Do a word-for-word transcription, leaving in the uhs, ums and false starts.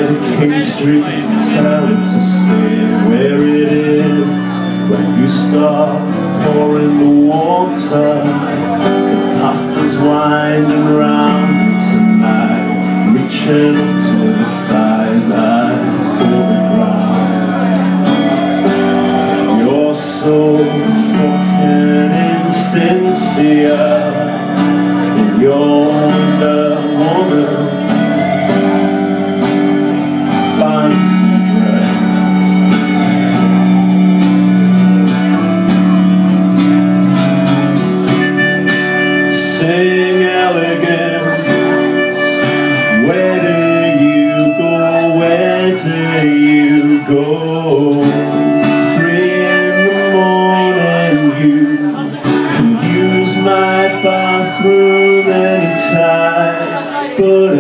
King Street, tell him to stay where it is. When you start pouring the water, the pasta's winding round you tonight, reaching to the thighs like for the ground. You're so fucking insincere in your Wonder Woman fancy dress. Sing elegance, where do you go, where do you go? Three in the morning, you can use my bathroom anytime, but